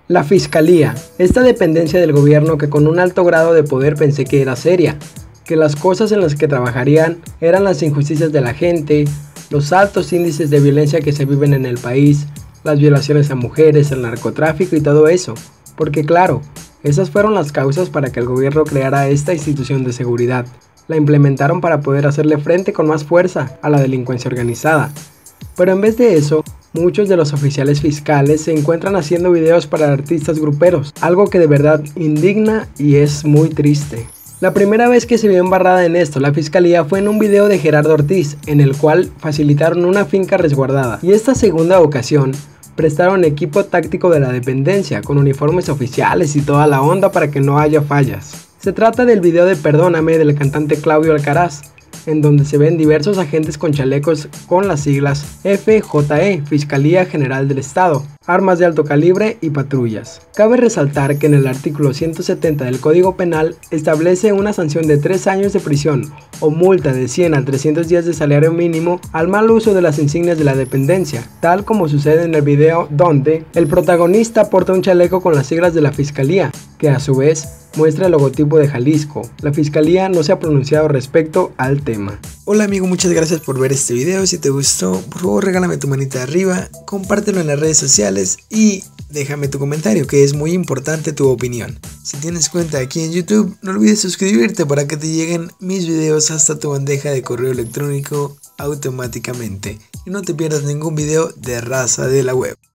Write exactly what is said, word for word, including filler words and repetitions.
La Fiscalía, esta dependencia del gobierno que con un alto grado de poder pensé que era seria, que las cosas en las que trabajarían eran las injusticias de la gente, los altos índices de violencia que se viven en el país, las violaciones a mujeres, el narcotráfico y todo eso, porque claro, esas fueron las causas para que el gobierno creara esta institución de seguridad. La implementaron para poder hacerle frente con más fuerza a la delincuencia organizada. Pero en vez de eso, muchos de los oficiales fiscales se encuentran haciendo videos para artistas gruperos, algo que de verdad indigna y es muy triste. La primera vez que se vio embarrada en esto la fiscalía fue en un video de Gerardo Ortiz, en el cual facilitaron una finca resguardada, y esta segunda ocasión prestaron equipo táctico de la dependencia con uniformes oficiales y toda la onda para que no haya fallas. Se trata del video de Perdóname del cantante Claudio Alcaraz, en donde se ven diversos agentes con chalecos con las siglas F J E, Fiscalía General del Estado, armas de alto calibre y patrullas. Cabe resaltar que en el artículo ciento setenta del Código Penal establece una sanción de tres años de prisión o multa de cien a trescientos días de salario mínimo al mal uso de las insignias de la dependencia, tal como sucede en el video donde el protagonista porta un chaleco con las siglas de la Fiscalía, que a su vez muestra el logotipo de Jalisco. La Fiscalía no se ha pronunciado respecto al tema. Hola amigo, muchas gracias por ver este video. Si te gustó, por favor regálame tu manita arriba, compártelo en las redes sociales y déjame tu comentario, que es muy importante tu opinión. Si tienes cuenta aquí en YouTube, no olvides suscribirte para que te lleguen mis videos hasta tu bandeja de correo electrónico automáticamente y no te pierdas ningún video de Raza de la Web.